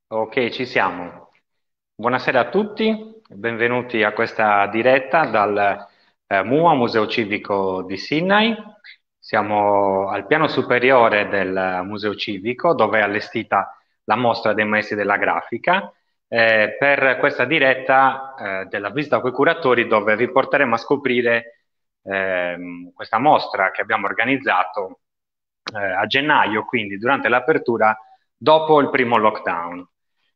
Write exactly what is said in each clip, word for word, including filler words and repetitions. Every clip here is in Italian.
Ok, ci siamo. Buonasera a tutti, benvenuti a questa diretta dal eh, M U A, Museo Civico di Sydney. Siamo al piano superiore del Museo Civico, dove è allestita la mostra dei maestri della grafica, eh, per questa diretta eh, della visita coi curatori, dove vi porteremo a scoprire ehm, questa mostra che abbiamo organizzato eh, a gennaio, quindi durante l'apertura dopo il primo lockdown.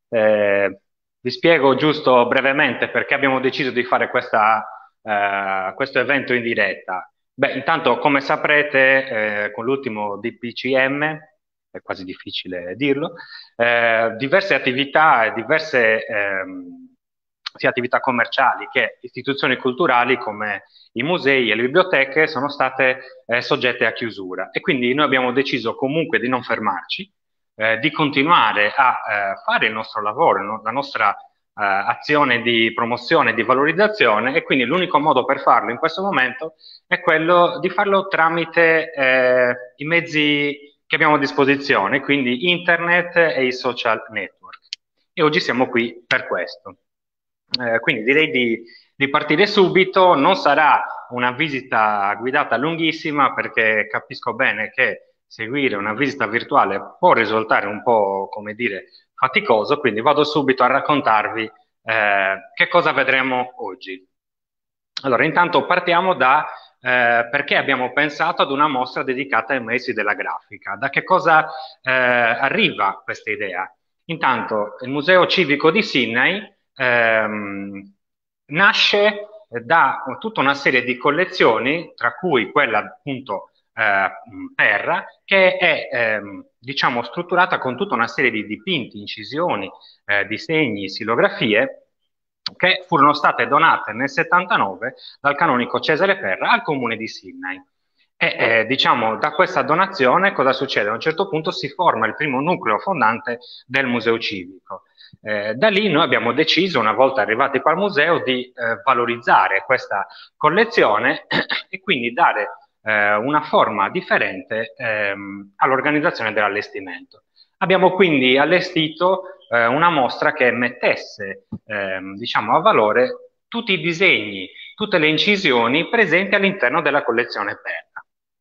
Eh, Vi spiego giusto brevemente perché abbiamo deciso di fare questa, eh, questo evento in diretta. Beh, intanto, come saprete, eh, con l'ultimo D P C M, è quasi difficile dirlo, eh, diverse attività e diverse ehm, sia attività commerciali che istituzioni culturali come i musei e le biblioteche sono state eh, soggette a chiusura e quindi noi abbiamo deciso comunque di non fermarci, eh, di continuare a eh, fare il nostro lavoro, no? La nostra eh, azione di promozione e di valorizzazione e quindi l'unico modo per farlo in questo momento è quello di farlo tramite eh, i mezzi che abbiamo a disposizione, quindi internet e i social network. E oggi siamo qui per questo. Eh, quindi direi di, di partire subito, non sarà una visita guidata lunghissima perché capisco bene che seguire una visita virtuale può risultare un po', come dire, faticoso, quindi vado subito a raccontarvi eh, che cosa vedremo oggi. Allora, intanto partiamo da eh, perché abbiamo pensato ad una mostra dedicata ai maestri della grafica. Da che cosa eh, arriva questa idea? Intanto, il Museo Civico di Sydney ehm, nasce da tutta una serie di collezioni, tra cui quella appunto eh, Terra, che è ehm, diciamo strutturata con tutta una serie di dipinti, incisioni, eh, disegni, silografie che furono state donate nel settantanove dal canonico Cesare Perra al comune di Sydney. E eh, diciamo, da questa donazione cosa succede? A un certo punto si forma il primo nucleo fondante del museo civico. Eh, da lì noi abbiamo deciso, una volta arrivati qua al museo, di eh, valorizzare questa collezione e quindi dare eh, una forma differente ehm, all'organizzazione dell'allestimento. Abbiamo quindi allestito eh, una mostra che mettesse ehm, diciamo, a valore tutti i disegni, tutte le incisioni presenti all'interno della collezione Perla.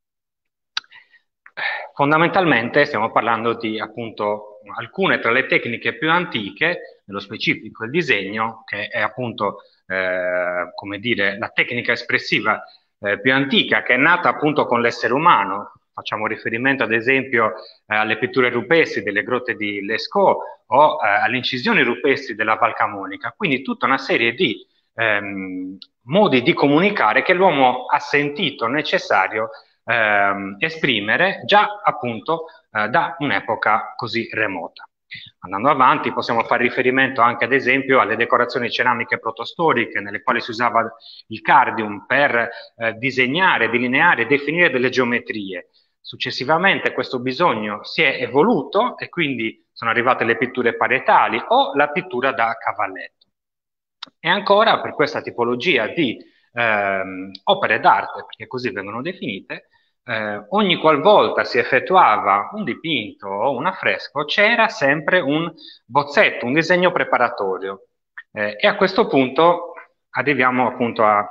Fondamentalmente stiamo parlando di appunto alcune tra le tecniche più antiche, nello specifico il disegno, che è appunto eh, come dire, la tecnica espressiva eh, più antica, che è nata appunto con l'essere umano. Facciamo riferimento ad esempio eh, alle pitture rupestri delle grotte di Lascaux o eh, alle incisioni rupestri della Val Camonica. Quindi tutta una serie di ehm, modi di comunicare che l'uomo ha sentito necessario ehm, esprimere già appunto eh, da un'epoca così remota. Andando avanti possiamo fare riferimento anche ad esempio alle decorazioni ceramiche protostoriche nelle quali si usava il cardium per eh, disegnare, delineare e definire delle geometrie. Successivamente questo bisogno si è evoluto e quindi sono arrivate le pitture parietali o la pittura da cavalletto. E ancora per questa tipologia di ehm, opere d'arte, perché così vengono definite, eh, ogni qualvolta si effettuava un dipinto o un affresco c'era sempre un bozzetto, un disegno preparatorio. Eh, e a questo punto arriviamo appunto a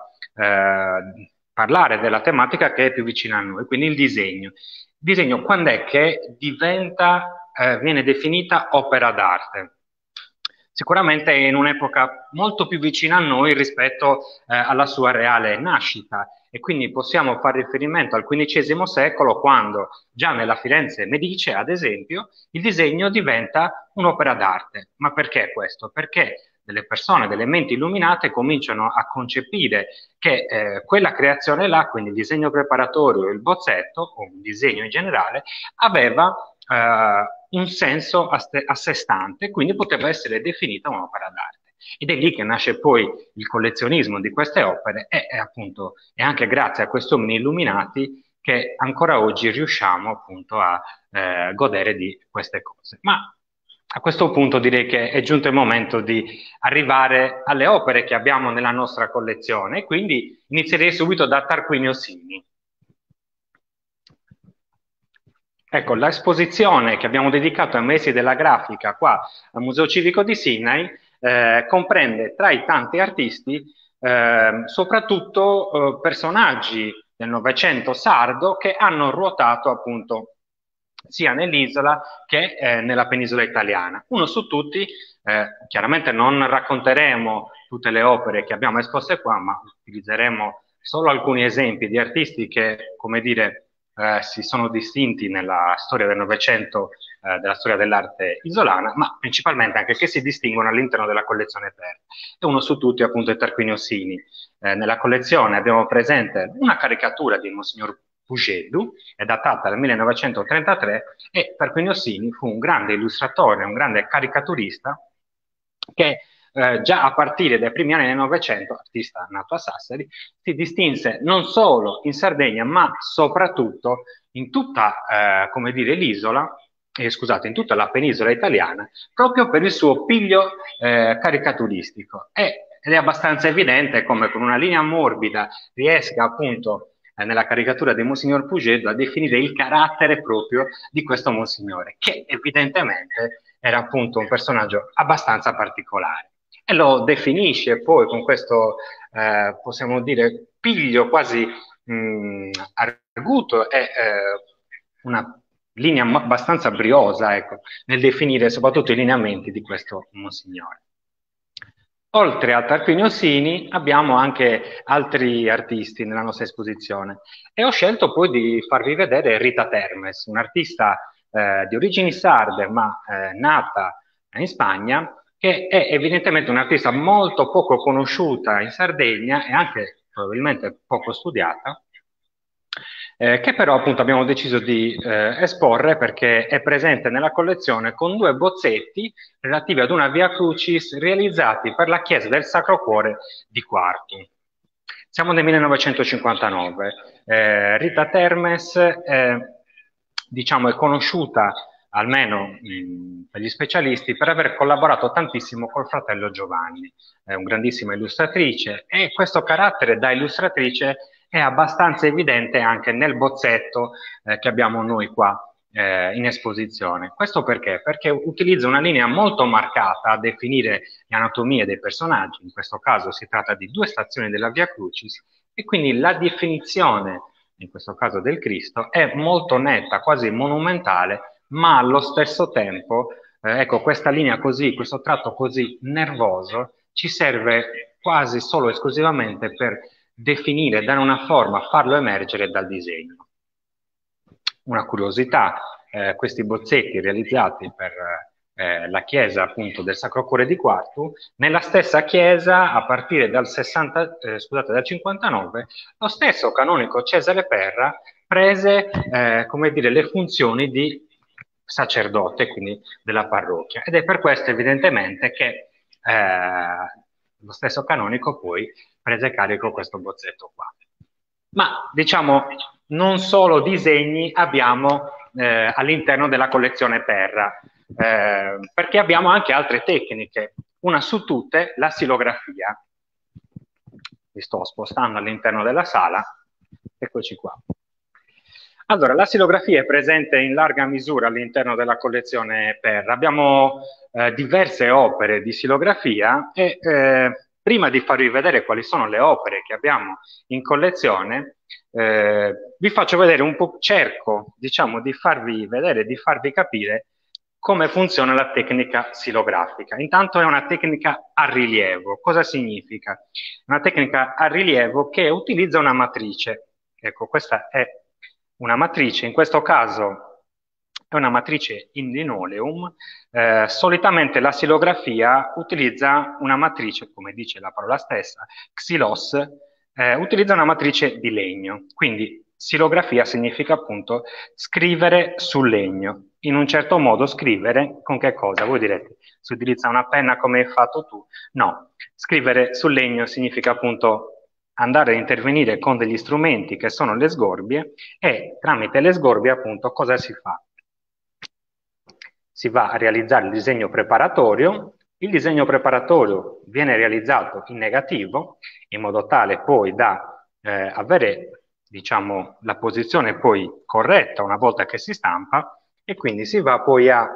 eh, parlare della tematica che è più vicina a noi, quindi il disegno. Il disegno quando è che diventa, eh, viene definita opera d'arte? Sicuramente è in un'epoca molto più vicina a noi rispetto eh, alla sua reale nascita e quindi possiamo fare riferimento al quindicesimo secolo quando già nella Firenze Medice, ad esempio, il disegno diventa un'opera d'arte. Ma perché questo? Perché delle persone, delle menti illuminate cominciano a concepire che eh, quella creazione là, quindi il disegno preparatorio, il bozzetto o un disegno in generale, aveva eh, un senso a, a sé stante, quindi poteva essere definita un'opera d'arte. Ed è lì che nasce poi il collezionismo di queste opere e, e appunto è anche grazie a questo mini illuminati che ancora oggi riusciamo appunto a eh, godere di queste cose. Ma a questo punto direi che è giunto il momento di arrivare alle opere che abbiamo nella nostra collezione, e quindi inizierei subito da Tarquinio Simi. Ecco, l'esposizione che abbiamo dedicato ai mesi della grafica qua al Museo Civico di Sydney eh, comprende tra i tanti artisti eh, soprattutto eh, personaggi del Novecento sardo che hanno ruotato appunto sia nell'isola che eh, nella penisola italiana. Uno su tutti, eh, chiaramente non racconteremo tutte le opere che abbiamo esposte qua, ma utilizzeremo solo alcuni esempi di artisti che, come dire, eh, si sono distinti nella storia del Novecento, eh, della storia dell'arte isolana, ma principalmente anche che si distinguono all'interno della collezione Perra. E uno su tutti appunto è Tarquinio Ossini. Eh, nella collezione abbiamo presente una caricatura di Monsignor Pugedu, è datata dal millenovecentotrentatré, e Tarquinio Ossini fu un grande illustratore, un grande caricaturista che eh, già a partire dai primi anni del Novecento, artista nato a Sassari, si distinse non solo in Sardegna, ma soprattutto in tutta, eh, come dire, l'isola, eh, scusate, in tutta la penisola italiana, proprio per il suo piglio eh, caricaturistico. E, ed è abbastanza evidente come con una linea morbida riesca appunto eh, nella caricatura di Monsignor Pugedo a definire il carattere proprio di questo Monsignore, che evidentemente era appunto un personaggio abbastanza particolare. E lo definisce poi con questo, eh, possiamo dire, piglio quasi mh, arguto e eh, una linea abbastanza briosa, ecco, nel definire soprattutto i lineamenti di questo Monsignore. Oltre a Tarquinio Ossini abbiamo anche altri artisti nella nostra esposizione e ho scelto poi di farvi vedere Rita Termes, un'artista eh, di origini sarde ma eh, nata in Spagna, che è evidentemente un'artista molto poco conosciuta in Sardegna e anche probabilmente poco studiata, eh, che però appunto abbiamo deciso di eh, esporre perché è presente nella collezione con due bozzetti relativi ad una Via Crucis realizzati per la chiesa del Sacro Cuore di Quartu. Siamo nel millenovecentocinquantanove. Eh, Rita Termes eh, diciamo, è conosciuta almeno mh, per gli specialisti, per aver collaborato tantissimo col fratello Giovanni, è una grandissima illustratrice e questo carattere da illustratrice è abbastanza evidente anche nel bozzetto eh, che abbiamo noi qua eh, in esposizione. Questo perché? Perché utilizza una linea molto marcata a definire le anatomie dei personaggi, in questo caso si tratta di due stazioni della Via Crucis, e quindi la definizione, in questo caso del Cristo, è molto netta, quasi monumentale, ma allo stesso tempo, eh, ecco, questa linea così, questo tratto così nervoso, ci serve quasi solo esclusivamente per definire, dare una forma, farlo emergere dal disegno. Una curiosità, eh, questi bozzetti realizzati per eh, la chiesa appunto del Sacro Cuore di Quartu, nella stessa chiesa a partire dal, sessanta, eh, scusate, dal cinquantanove, lo stesso canonico Cesare Perra prese eh, come dire, le funzioni di sacerdote, quindi della parrocchia, ed è per questo evidentemente che eh, lo stesso canonico poi prese carico questo bozzetto qua. Ma diciamo non solo disegni abbiamo eh, all'interno della collezione Perra, eh, perché abbiamo anche altre tecniche, una su tutte la silografia. Mi sto spostando all'interno della sala, eccoci qua. Allora, la silografia è presente in larga misura all'interno della collezione Perra. Abbiamo eh, diverse opere di silografia e eh, prima di farvi vedere quali sono le opere che abbiamo in collezione, eh, vi faccio vedere un po', cerco diciamo di farvi vedere, di farvi capire come funziona la tecnica silografica. Intanto è una tecnica a rilievo. Cosa significa? Una tecnica a rilievo che utilizza una matrice. Ecco, questa è una matrice, in questo caso è una matrice in linoleum. Eh, solitamente la silografia utilizza una matrice, come dice la parola stessa, xylos, eh, utilizza una matrice di legno. Quindi silografia significa appunto scrivere sul legno. In un certo modo scrivere con che cosa? Voi direte, si utilizza una penna come hai fatto tu? No, scrivere sul legno significa appunto andare a intervenire con degli strumenti che sono le sgorbie e tramite le sgorbie appunto cosa si fa? Si va a realizzare il disegno preparatorio, il disegno preparatorio viene realizzato in negativo in modo tale poi da eh, avere diciamo, la posizione poi corretta una volta che si stampa, e quindi si va poi a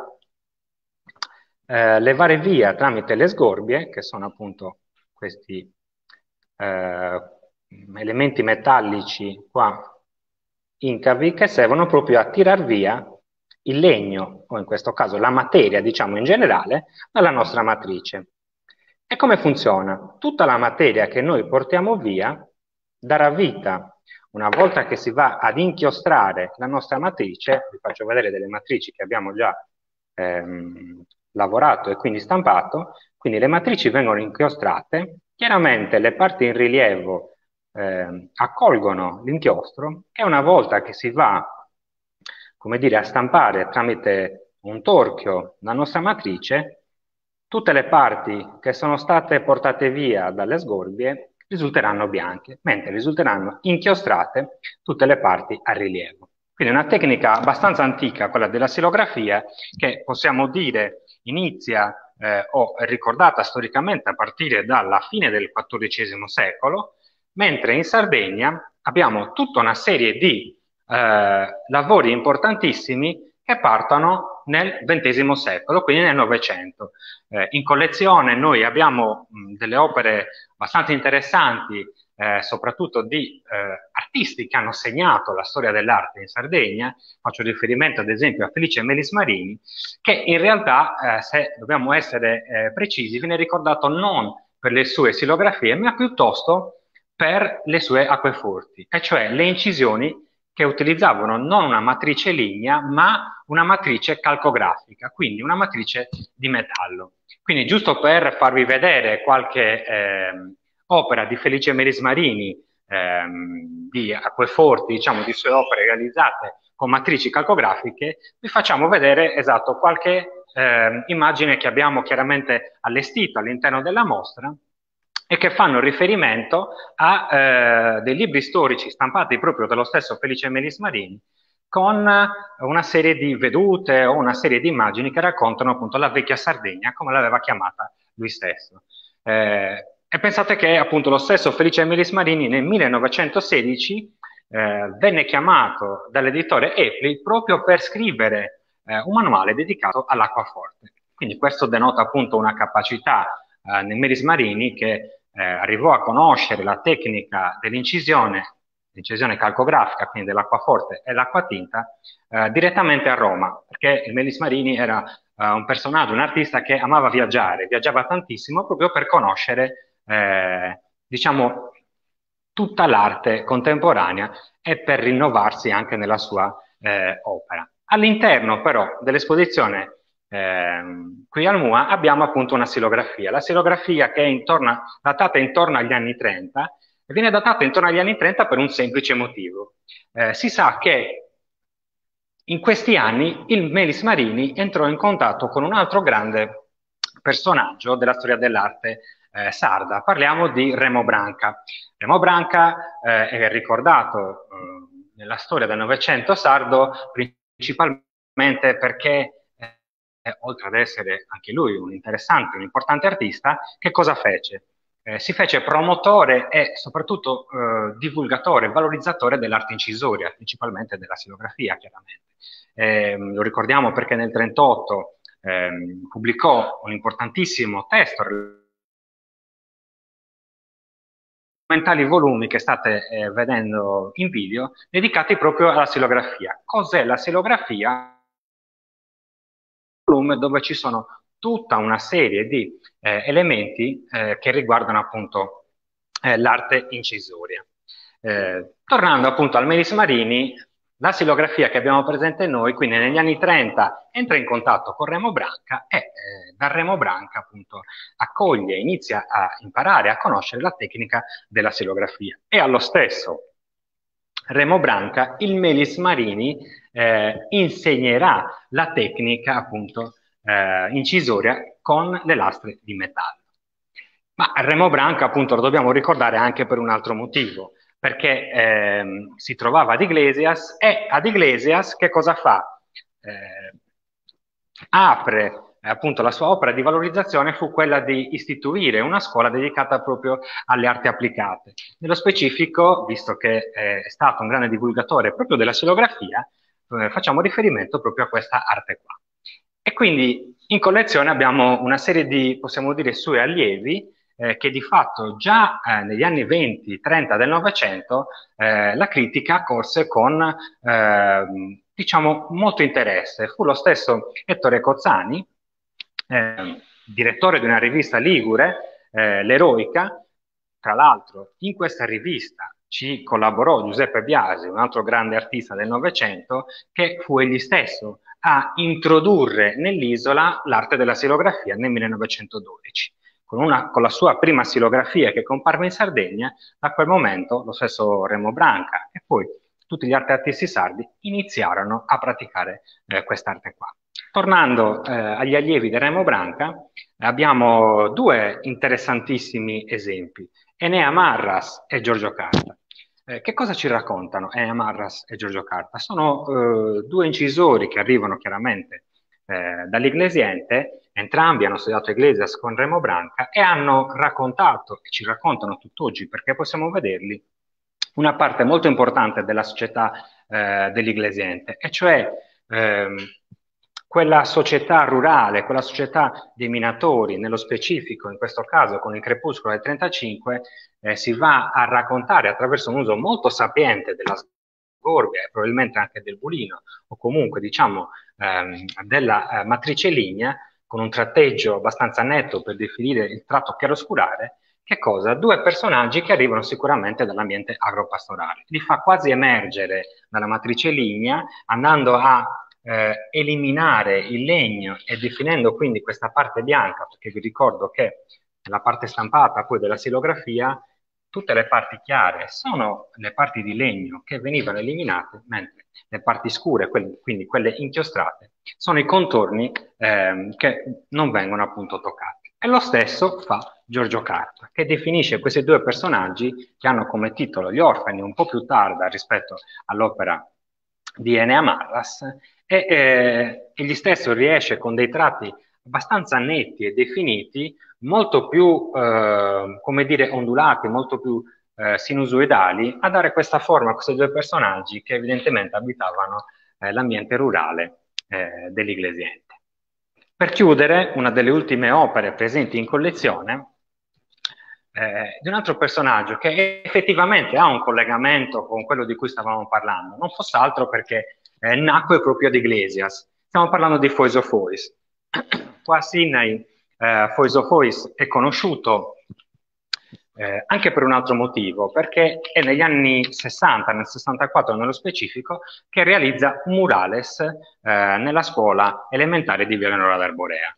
eh, levare via tramite le sgorbie, che sono appunto questi eh, elementi metallici qua incavi, che servono proprio a tirar via il legno, o in questo caso la materia, diciamo in generale, dalla nostra matrice. E come funziona? Tutta la materia che noi portiamo via darà vita, una volta che si va ad inchiostrare la nostra matrice, vi faccio vedere delle matrici che abbiamo già ehm, lavorato e quindi stampato, quindi le matrici vengono inchiostrate, chiaramente le parti in rilievo eh, accolgono l'inchiostro, e una volta che si va, come dire, a stampare tramite un torchio la nostra matrice, tutte le parti che sono state portate via dalle sgorbie risulteranno bianche, mentre risulteranno inchiostrate tutte le parti a rilievo. Quindi è una tecnica abbastanza antica, quella della silografia, che possiamo dire inizia eh, o è ricordata storicamente a partire dalla fine del quattordicesimo secolo, mentre in Sardegna abbiamo tutta una serie di eh, lavori importantissimi che partono nel ventesimo secolo, quindi nel Novecento. Eh, in collezione noi abbiamo mh, delle opere abbastanza interessanti, eh, soprattutto di eh, artisti che hanno segnato la storia dell'arte in Sardegna. Faccio riferimento ad esempio a Felice Melis Marini, che in realtà, eh, se dobbiamo essere eh, precisi, viene ricordato non per le sue silografie, ma piuttosto per le sue acqueforti, e cioè le incisioni che utilizzavano non una matrice lignea, ma una matrice calcografica, quindi una matrice di metallo. Quindi, giusto per farvi vedere qualche eh, opera di Felice Melis Marini, ehm, di acqueforti, diciamo, di sue opere realizzate con matrici calcografiche, vi facciamo vedere esatto qualche eh, immagine che abbiamo chiaramente allestito all'interno della mostra, e che fanno riferimento a eh, dei libri storici stampati proprio dallo stesso Felice Melis Marini, con una serie di vedute o una serie di immagini che raccontano appunto la vecchia Sardegna, come l'aveva chiamata lui stesso. Eh, e pensate che appunto lo stesso Felice Melis Marini nel millenovecentosedici eh, venne chiamato dall'editore Epli proprio per scrivere eh, un manuale dedicato all'acquaforte. Quindi questo denota appunto una capacità eh, nel Melis Marini, che eh, arrivò a conoscere la tecnica dell'incisione, l'incisione calcografica, quindi dell'acquaforte e l'acquatinta, eh, direttamente a Roma, perché il Melis Marini era eh, un personaggio, un artista che amava viaggiare, viaggiava tantissimo proprio per conoscere, eh, diciamo, tutta l'arte contemporanea e per rinnovarsi anche nella sua eh, opera. All'interno però dell'esposizione eh, qui al M U A abbiamo appunto una silografia, la silografia che è intorno, datata intorno agli anni trenta, e viene datata intorno agli anni trenta per un semplice motivo. Eh, si sa che in questi anni il Melis Marini entrò in contatto con un altro grande personaggio della storia dell'arte eh, sarda. Parliamo di Remo Branca. Remo Branca eh, è ricordato eh, nella storia del Novecento sardo principalmente perché, eh, oltre ad essere anche lui un interessante, un importante artista, che cosa fece? Eh, si fece promotore e soprattutto eh, divulgatore, valorizzatore dell'arte incisoria, principalmente della silografia, chiaramente. Eh, lo ricordiamo perché nel trentotto eh, pubblicò un importantissimo testo, documentali volumi che state eh, vedendo in video, dedicati proprio alla silografia. Cos'è la silografia? Un volume dove ci sono tutta una serie di eh, elementi eh, che riguardano appunto eh, l'arte incisoria. Eh, tornando appunto al Melis Marini, la silografia che abbiamo presente noi, quindi negli anni trenta, entra in contatto con Remo Branca e eh, da Remo Branca appunto accoglie, inizia a imparare a conoscere la tecnica della silografia. E allo stesso Remo Branca, il Melis Marini eh, insegnerà la tecnica appunto eh, incisoria con le lastre di metallo. Ma Remo Branca appunto lo dobbiamo ricordare anche per un altro motivo, perché ehm, si trovava ad Iglesias, e ad Iglesias che cosa fa? Eh, apre eh, appunto la sua opera di valorizzazione fu quella di istituire una scuola dedicata proprio alle arti applicate. Nello specifico, visto che eh, è stato un grande divulgatore proprio della xilografia, eh, facciamo riferimento proprio a questa arte qua. E quindi in collezione abbiamo una serie di, possiamo dire, suoi allievi, eh, che di fatto già eh, negli anni venti trenta del Novecento eh, la critica accolse con, eh, diciamo, molto interesse. Fu lo stesso Ettore Cozzani, eh, direttore di una rivista ligure, eh, l'Eroica. Tra l'altro, in questa rivista ci collaborò Giuseppe Biasi, un altro grande artista del Novecento, che fu egli stesso a introdurre nell'isola l'arte della xilografia nel millenovecentododici. Con, una, con la sua prima xilografia che comparve in Sardegna, da quel momento lo stesso Remo Branca e poi tutti gli altri artisti sardi iniziarono a praticare eh, quest'arte qua. Tornando eh, agli allievi di Remo Branca, abbiamo due interessantissimi esempi, Enea Marras e Giorgio Carta. Eh, che cosa ci raccontano Enea Marras e Giorgio Carta? Sono eh, due incisori che arrivano chiaramente eh, dall'Iglesiente, entrambi hanno studiato Iglesias con Remo Branca e hanno raccontato, e ci raccontano tutt'oggi perché possiamo vederli, una parte molto importante della società eh, dell'Iglesiente, e cioè ehm, quella società rurale, quella società dei minatori, nello specifico, in questo caso con il Crepuscolo del trentacinque, eh, si va a raccontare attraverso un uso molto sapiente della sgorbia e probabilmente anche del bulino, o comunque diciamo ehm, della eh, matrice lignea, con un tratteggio abbastanza netto per definire il tratto chiaroscurare. Che cosa? Due personaggi che arrivano sicuramente dall'ambiente agropastorale. Li fa quasi emergere dalla matrice lignea, andando a eh, eliminare il legno e definendo quindi questa parte bianca, perché vi ricordo che nella parte stampata poi della xilografia tutte le parti chiare sono le parti di legno che venivano eliminate, mentre le parti scure, quelle, quindi quelle inchiostrate, sono i contorni ehm, che non vengono appunto toccati. E lo stesso fa Giorgio Carta, che definisce questi due personaggi che hanno come titolo Gli orfani, un po' più tarda rispetto all'opera di Enea Marras, e eh, egli stesso riesce con dei tratti abbastanza netti e definiti, molto più, eh, come dire, ondulati, molto più eh, sinusoidali, a dare questa forma a questi due personaggi che evidentemente abitavano eh, l'ambiente rurale eh, dell'Iglesiente. Per chiudere, una delle ultime opere presenti in collezione eh, di un altro personaggio che effettivamente ha un collegamento con quello di cui stavamo parlando, non fosse altro perché eh, nacque proprio ad Iglesias. Stiamo parlando di Foiso Fois. Qua a Sydney eh, Foiso Fois è conosciuto eh, anche per un altro motivo, perché è negli anni sessanta, nel sessantaquattro nello specifico, che realizza un murales eh, nella scuola elementare di Via Leonora d'Arborea.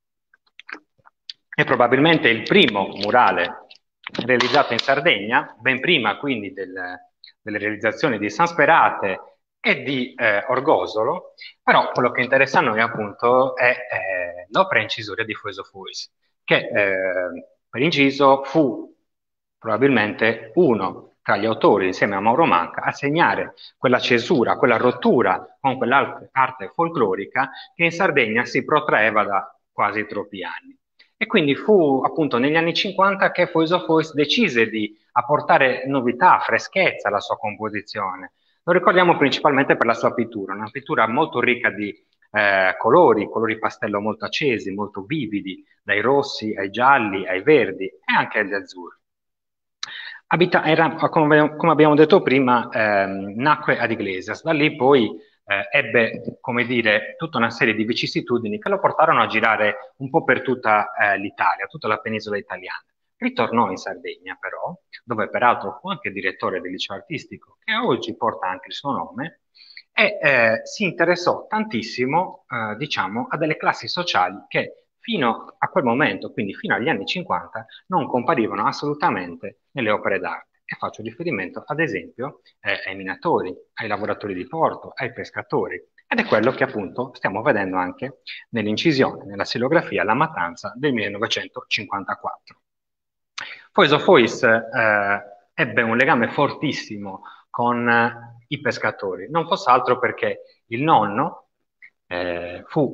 È probabilmente il primo murale realizzato in Sardegna, ben prima quindi del, delle realizzazioni di San Sperate e di eh, Orgosolo, però quello che interessa a noi appunto è eh, l'opera incisuria di Foiso Fois, che eh, per inciso fu probabilmente uno tra gli autori, insieme a Mauro Manca, a segnare quella cesura, quella rottura con quell'arte folclorica che in Sardegna si protraeva da quasi troppi anni. E quindi fu appunto negli anni cinquanta che Foiso Fois decise di apportare novità, freschezza alla sua composizione. Lo ricordiamo principalmente per la sua pittura, una pittura molto ricca di eh, colori, colori pastello molto accesi, molto vividi, dai rossi ai gialli, ai verdi e anche agli azzurri. Abita, era, come, come abbiamo detto prima, ehm, nacque ad Iglesias, da lì poi eh, ebbe, come dire, tutta una serie di vicissitudini che lo portarono a girare un po' per tutta eh, l'Italia, tutta la penisola italiana. Ritornò in Sardegna però, dove peraltro fu anche direttore del liceo artistico, che oggi porta anche il suo nome, e eh, si interessò tantissimo, eh, diciamo, a delle classi sociali che fino a quel momento, quindi fino agli anni cinquanta, non comparivano assolutamente nelle opere d'arte. E faccio riferimento, ad esempio, eh, ai minatori, ai lavoratori di porto, ai pescatori. Ed è quello che appunto stiamo vedendo anche nell'incisione, nella xilografia La Matanza del millenovecentocinquantaquattro. Foiso Fois eh, ebbe un legame fortissimo con eh, i pescatori, non fosse altro perché il nonno eh, fu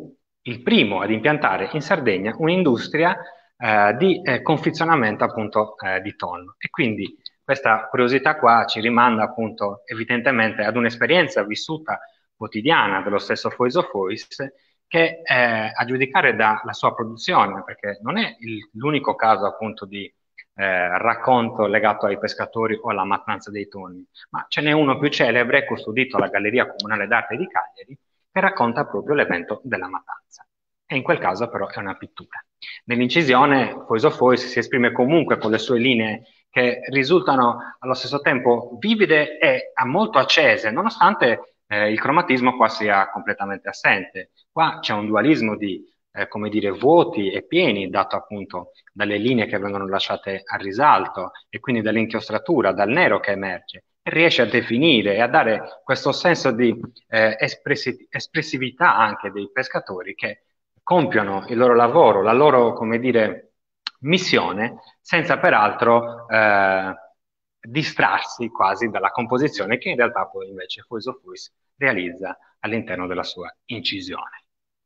il primo ad impiantare in Sardegna un'industria eh, di eh, confezionamento appunto eh, di tonno. E quindi questa curiosità qua ci rimanda appunto evidentemente ad un'esperienza vissuta quotidiana dello stesso Foy's of Foy's che eh, a giudicare dalla sua produzione, perché non è l'unico caso appunto di eh, racconto legato ai pescatori o alla mattanza dei tonni, ma ce n'è uno più celebre, custodito alla Galleria Comunale d'Arte di Cagliari, che racconta proprio l'evento della mattanza. E in quel caso però è una pittura. Nell'incisione, Foy's of Foy's si esprime comunque con le sue linee che risultano allo stesso tempo vivide e molto accese, nonostante eh, il cromatismo qua sia completamente assente. Qua c'è un dualismo di, eh, come dire, vuoti e pieni, dato appunto dalle linee che vengono lasciate a risalto e quindi dall'inchiostratura, dal nero che emerge. E riesce a definire e a dare questo senso di eh, espressi espressività anche dei pescatori che compiono il loro lavoro, la loro, come dire, missione, senza peraltro eh, distrarsi quasi dalla composizione che in realtà poi invece Foy's of Foy's realizza all'interno della sua incisione.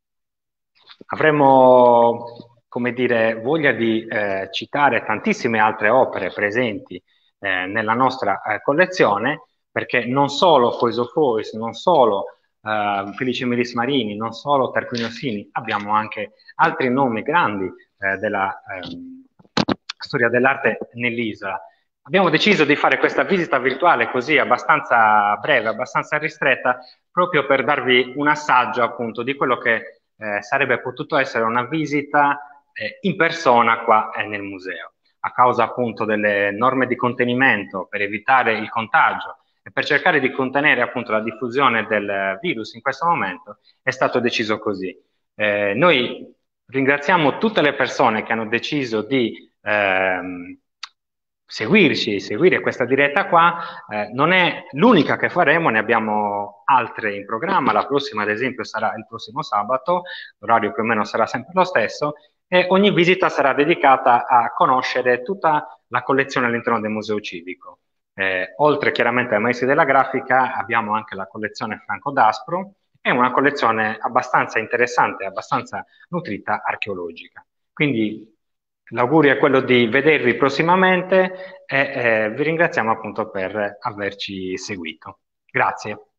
Avremmo, come dire, voglia di eh, citare tantissime altre opere presenti eh, nella nostra eh, collezione, perché non solo Foy's of Foy's, non solo eh, Felice Melis Marini, non solo Tarquinio Orsini, abbiamo anche altri nomi grandi eh, della ehm, storia dell'arte nell'isola. Abbiamo deciso di fare questa visita virtuale così abbastanza breve, abbastanza ristretta, proprio per darvi un assaggio appunto di quello che eh, sarebbe potuto essere una visita eh, in persona qua eh, nel museo. A causa appunto delle norme di contenimento per evitare il contagio e per cercare di contenere appunto la diffusione del virus in questo momento, è stato deciso così. Eh, noi ringraziamo tutte le persone che hanno deciso di ehm, seguirci, seguire questa diretta qua, eh, non è l'unica che faremo, ne abbiamo altre in programma, la prossima ad esempio sarà il prossimo sabato, l'orario più o meno sarà sempre lo stesso, e ogni visita sarà dedicata a conoscere tutta la collezione all'interno del Museo Civico. Eh, oltre chiaramente ai maestri della grafica abbiamo anche la collezione Franco Daspro e una collezione abbastanza interessante, abbastanza nutrita archeologica. Quindi l'augurio è quello di vedervi prossimamente e eh, vi ringraziamo appunto per averci seguito. Grazie.